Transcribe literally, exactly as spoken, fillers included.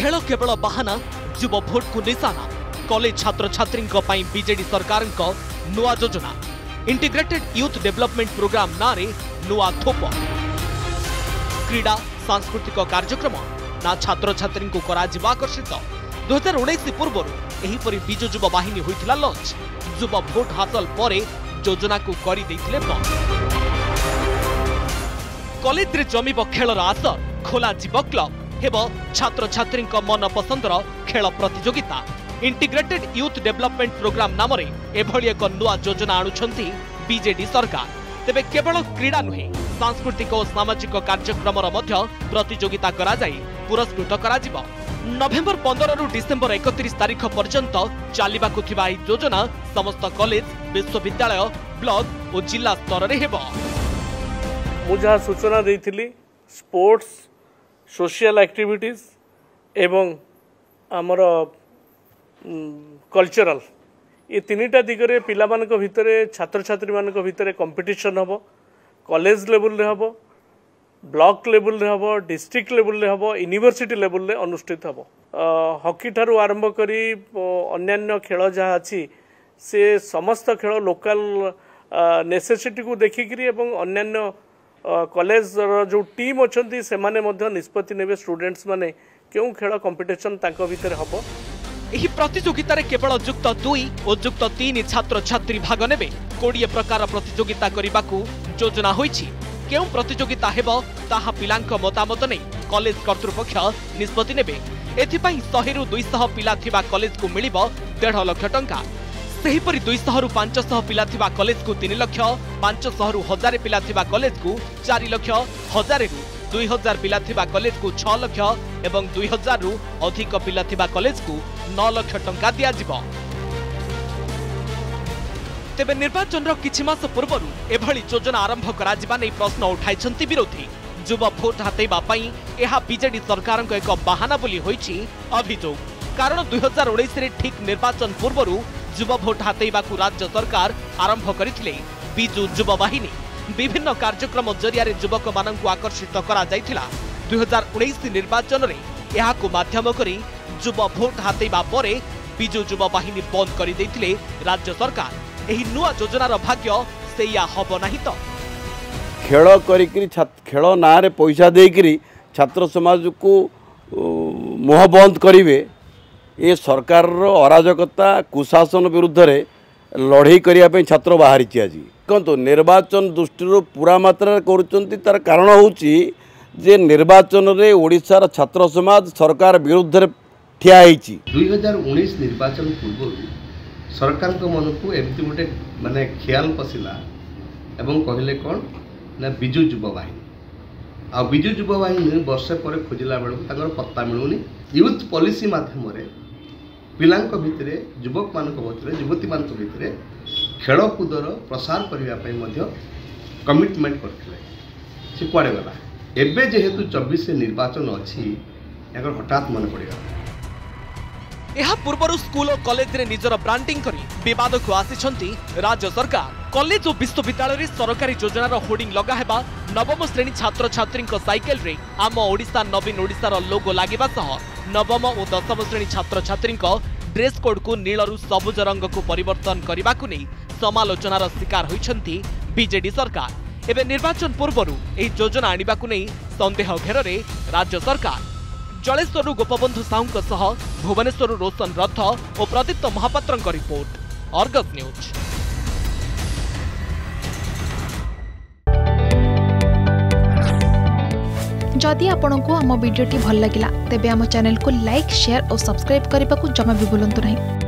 खेल केवल बहाना युव भोट को निशाना कॉलेज छात्र छात्री बीजेडी सरकार नुआ योजना इंटीग्रेटेड यूथ डेवलपमेंट प्रोग्राम नारे नुआ थोप क्रीड़ा सांस्कृतिक कार्यक्रम ना छात्र छात्री को आकर्षित दुई हजार उन्नीस पूर्व एहीपरि विजु युवा बाहिनी होइथिला लॉन्च युवा भोट हासिल पर योजना को करी देथिले बंद कॉलेज रे जमीब खेलर आसर खोला जीव क्लब हेब छात्र छात्री मन पसंदर खेल प्रतियोगिता इंटीग्रेटेड यूथ डेवलपमेंट प्रोग्राम नाम एभली एक नुआ योजना आणुछंती बीजेडी सरकार तेबे केवल क्रीड़ा नुहे सांस्कृतिक और सामाजिक कार्यक्रम प्रतियोगिता करा जाई पुरस्कृत करा जिवो नवेम्बर पंद्रह रु डिसेम्बर इकतीस तारीख पर्यंत चलिबाकु थिबा एही योजना समस्त कॉलेज विश्वविद्यालय ब्लॉक और जिला स्तर रे हेबो मु जहाँ सूचना देइथिली स्पोर्ट्स सोशल एक्टिविटीज एवं आमर कल्चरल ये तीनटा दिगरे पिला मानक भितरे छात्र छात्री मानक भितरे कंपटीशन हबो कॉलेज लेवल रे हबो ब्लॉक लेवल रे हबो डिस्ट्रिक्ट लेवल रे हबो यूनिवर्सिटी लेवल रे अनुष्ठित हबो हॉकी ठारू आरंभ करी अन्यान्य खेल जहाँ अछि से समस्त खेल लोकल नेसेसिटी को देखिकरी एवं अन्यान्य कॉलेज जो टीम अच्छी से निष्पत्ति नेबे स्टूडेंट्स माने क्यों खेल कंपटीशन तांको भितर हबो एही प्रतियोगिता रे केवल युक्त दुई और युक्त तीन छात्र छात्री भाग नेबे कोड़े प्रकार प्रतियोगिता करबाकू योजना होईछि केउ प्रतियोगिता हेबो ताहा पिलांक मतामत नै कॉलेज कर्तृपक्ष निष्पत्ति नेबे एथिपई सौ रु दो सौ पिला थिबा कॉलेज को मिलिबो डेढ़ लाख टंका सेहीपरि दो सौ रु पाँच सौ पिला थिबा कॉलेज को तीन लाख पाँच सौ रु हजार पिला थिबा कॉलेज को चार लाख हजार रु दुई हजार पिला थिबा कॉलेज को छह लाख एवं दुई हजार रु अधिक पिला थिबा कॉलेज को नौ लाख टंका दिया जिवो तेबे निर्वाचन रो किछि मास पूर्वरु एभली योजना आरंभ करा जिबा नै प्रश्न उठाइछंती विरोधी युवा भोट हातेबा पई एहा बीजेडी सरकार एक बहाना बोली होईछि अभियोग कारण दुई हजार उन्नीस रे ठीक निर्वाचन पूर्वरु युवा भोट हातेबाकू राज्य सरकार आरंभ करथिले बिजु युवा बाहिनी विभिन्न कार्यक्रम जरिया युवक मानकू आकर्षित करा जायथिला दुई हजार उन्नीस निर्वाचन रे एहाकू माध्यम करी युवा भोट हातेबा परे बिजु युवा बाहिनी बंद करि दैथिले राज्य सरकार एही नुआ योजनार भाग्य सेया हबो नाही तो खेल करी खेल ना रे पैसा देकरी छात्र समाज को मोह बंद करिवे ये सरकार अराजकता कुशासन विरुद्ध रे लड़ाई करने छात्र बाहरी आज कहतु निर्वाचन दृष्टि पूरा मात्रा कर तार कारण होची जे निर्वाचन रे ओडिशार छात्र समाज सरकार विरुद्ध रे ठिया होईची दुई हजार उन्नीस निर्वाचन पूर्व सरकार को मन को एमती गोटे माने ख्याल पशिला एवं कहले कौन ना बिजु युवा बाहिनी आ बिजु युवा बाहिनी वर्षे पर खोजिला बेलू पत्ता मिलूनी यूथ पॉलिसी माध्यम पिलांक भितरे युवक मानक भितरे युवती मानक भितरे खेलकूदर प्रसार करने कमिटमेंट करथिले से कुआडे गला एबे जेहेतु चौबीस निर्वाचन अच्छी हठात मन पड़ेगा एहा पूर्वरु स्कूल और कॉलेज रे निजर ब्रांडिंग करी विवाद को आसिछंती राज्य सरकार कॉलेज और विश्वविद्यालय रे सरकारी योजनार होर्डिंग लगा हेबा नवम श्रेणी छात्र छात्री साइकेल रे आम ओडिशा नवीन ओडिशार लोगो लागिबा सह नवम और दशम श्रेणी छात्र छात्री ड्रेस कोड को नीलरू सबुज रंग को परिवर्तन करने नहीं समालोचनार शिकार होइछंती बीजेडी सरकार एवं निर्वाचन पूर्वरु एही योजना आनिबाकु नहीं संदेह घेर रे राज्य सरकार जलेश्वर गोपबंधु साहू सह भुवनेश्वर रोशन रथ और प्रदीप्त महापात्र रिपोर्ट अर्गस न्यूज। जदि आपंक आम भिडी भल लगा तेब आम चैनल को लाइक शेयर और सब्सक्राइब करने को जमा भी भूलु नहीं।